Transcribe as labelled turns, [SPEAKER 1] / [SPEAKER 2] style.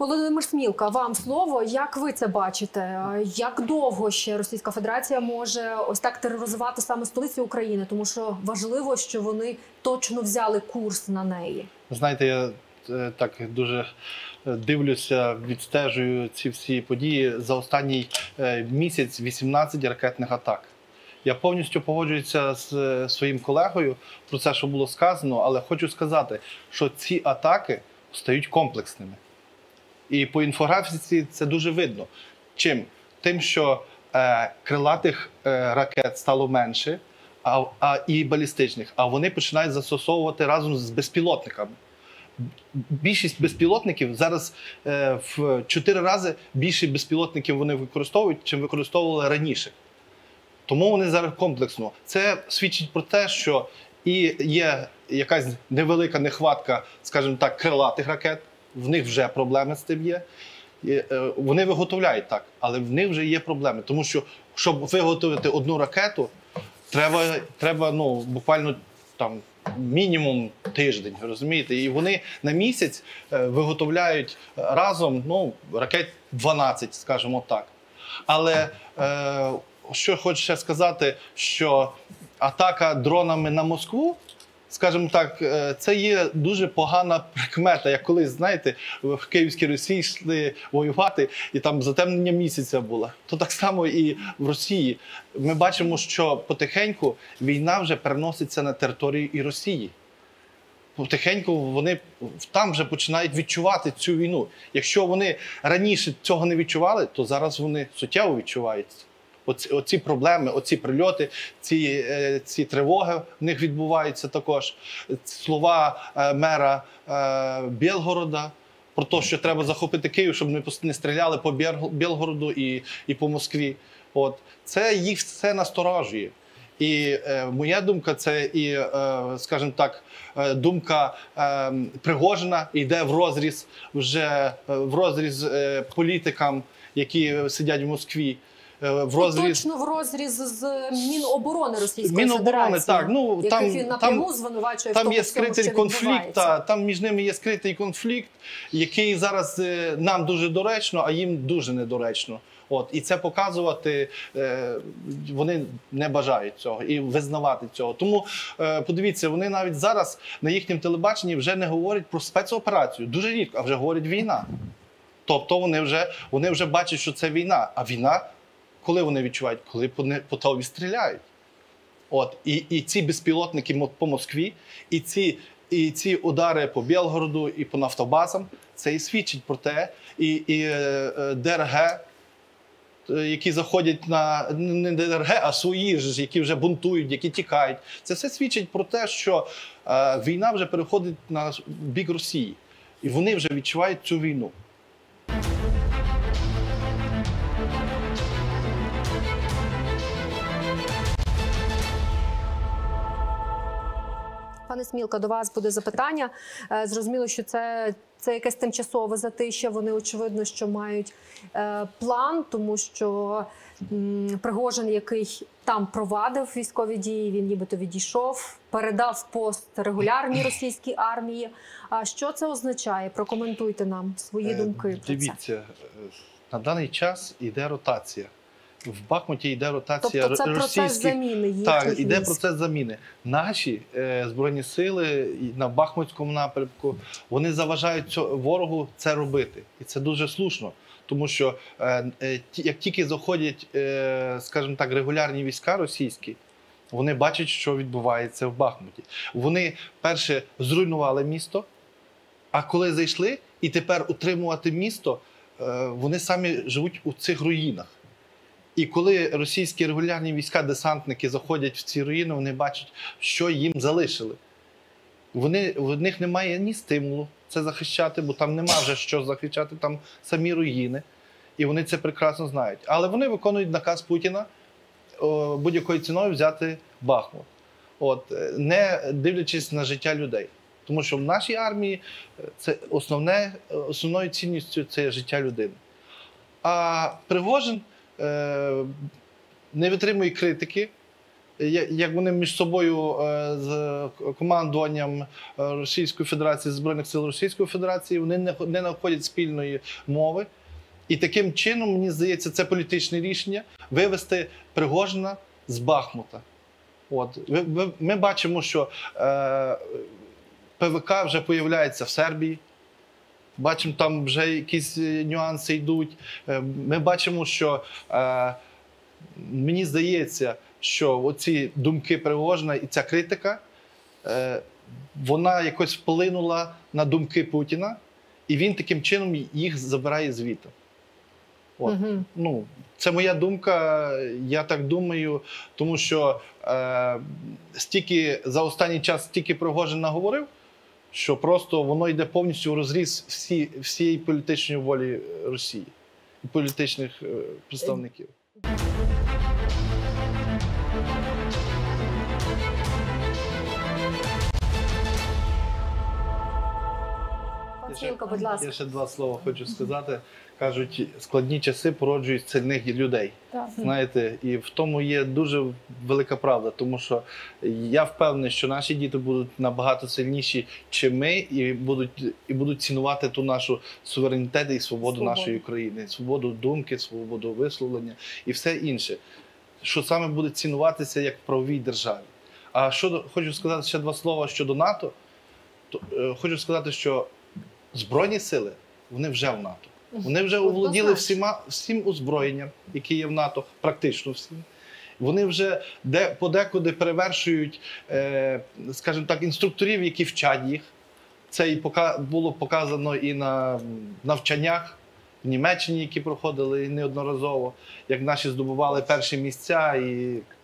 [SPEAKER 1] Володимир Смілка, вам слово. Як ви це бачите? Як довго ще Російська Федерація може ось так тероризувати саме столицю України? Тому що важливо, що вони точно взяли курс на неї.
[SPEAKER 2] Знаєте, я так дуже дивлюся, відстежую ці всі події. За останній місяць 18 ракетних атак. Я повністю погоджуюся з своїм колегою про це, що було сказано, але хочу сказати, що ці атаки стають комплексними. І по інфографіці це дуже видно. Чим? Тим, що крилатих ракет стало менше, і балістичних, а вони починають застосовувати разом з безпілотниками. Більшість безпілотників зараз в 4 рази більше безпілотників вони використовують, чим використовували раніше. Тому вони зараз комплексно. Це свідчить про те, що і є якась невелика нехватка, скажімо так, крилатих ракет, в них вже проблеми з тим є. Вони виготовляють так, але в них вже є проблеми. Тому що, щоб виготовити одну ракету, треба буквально там мінімум тиждень, розумієте? І вони на місяць виготовляють разом ракет 12, скажімо так. Але що хочу ще сказати, що атака дронами на Москву, скажімо так, це є дуже погана прикмета. Як колись, знаєте, в Київській Русі йшли воювати, і там затемнення місяця було. То так само і в Росії. Ми бачимо, що потихеньку війна вже переноситься на територію і Росії. Потихеньку вони там вже починають відчувати цю війну. Якщо вони раніше цього не відчували, то зараз вони суттєво відчувають. Оці проблеми, оці прильоти, ці тривоги в них відбуваються також. Слова мера Білгорода про те, що треба захопити Київ, щоб не стріляли по Білгороду і по Москві. Це їх все насторожує. І моя думка, це і, скажімо так, думка Пригожина йде в розріз політикам, які сидять в Москві.
[SPEAKER 1] Точно в розріз з Міноборони Російської Федерації,
[SPEAKER 2] так.
[SPEAKER 1] Яких він напряму звинувачує в тому,
[SPEAKER 2] є скритий конфлікт, там між ними є скритий конфлікт, який зараз нам дуже доречно, а їм дуже недоречно. І це показувати вони не бажають цього і визнавати цього. Тому, подивіться, вони навіть зараз на їхньому телебаченні вже не говорять про спецоперацію. Дуже рідко, а вже говорять війна. Тобто вони вже бачать, що це війна. А війна, коли вони відчувають? Коли по тобі стріляють. І ці безпілотники по Москві, і ці удари по Білгороду, і по нафтобазам, це і свідчить про те, і ДРГ, які заходять не ДРГ, а свої ж, які вже бунтують, які тікають. Це все свідчить про те, що війна вже переходить на бік Росії. І вони вже відчувають цю війну.
[SPEAKER 1] Пане Смілка, до вас буде запитання. Зрозуміло, що це якесь тимчасове затища. Вони, очевидно, що мають план, тому що Пригожин, який там провадив військові дії, він нібито відійшов, передав пост регулярній російській армії. А що це означає? Прокоментуйте нам свої думки про це.
[SPEAKER 2] Дивіться, на даний час йде ротація. В Бахмуті йде ротація
[SPEAKER 1] російських. Тобто це процес заміни їхніх
[SPEAKER 2] Так, йде процес заміни. Наші Збройні сили на Бахмутському напрямку, вони заважають ворогу це робити. І це дуже слушно. Тому що як тільки заходять, скажімо так, регулярні війська російські, вони бачать, що відбувається в Бахмуті. Вони, перше, зруйнували місто, а коли зайшли, і тепер утримувати місто, вони самі живуть у цих руїнах. І коли російські регулярні війська, десантники заходять в ці руїни, вони бачать, що їм залишили. В них немає ні стимулу це захищати, бо там нема вже що захищати, там самі руїни. І вони це прекрасно знають. Але вони виконують наказ Путіна будь-якою ціною взяти Бахмут. Не дивлячись на життя людей. Тому що в нашій армії це основною цінністю – це життя людини. А Пригожин не витримує критики, як вони між собою з командуванням Російської Федерації, Збройних сил Російської Федерації, вони не знаходять спільної мови. І таким чином, мені здається, це політичне рішення вивести Пригожина з Бахмута. От. Ми бачимо, що ПВК вже з'являється в Сербії. Бачимо, там вже якісь нюанси йдуть. Ми бачимо, що мені здається, що оці думки Пригожина і ця критика, вона якось вплинула на думки Путіна, і він таким чином їх забирає звідти. От. Ну, це моя думка, я так думаю, тому що за останній час стільки Пригожин наговорив, що просто воно йде повністю в розріз всієї політичної волі Росії і політичних представників.
[SPEAKER 1] Цілка, будь ласка.
[SPEAKER 2] Я ще два слова хочу сказати. Кажуть, складні часи породжують сильних людей.
[SPEAKER 3] Так.
[SPEAKER 2] Знаєте, і в тому є дуже велика правда, тому що я впевнений, що наші діти будуть набагато сильніші, чим ми, і будуть цінувати ту нашу суверенітет і свободу нашої країни, свободу думки, свободу висловлення і все інше, що саме буде цінуватися як в правовій державі. А хочу сказати ще два слова щодо НАТО. Хочу сказати, що Збройні сили, вони вже в НАТО. Вони вже оволоділи всім озброєнням, яке є в НАТО, практично всім. Вони вже подекуди перевершують, скажімо так, інструкторів, які вчать їх. Це і було показано і на навчаннях в Німеччині, які проходили неодноразово, як наші здобували перші місця і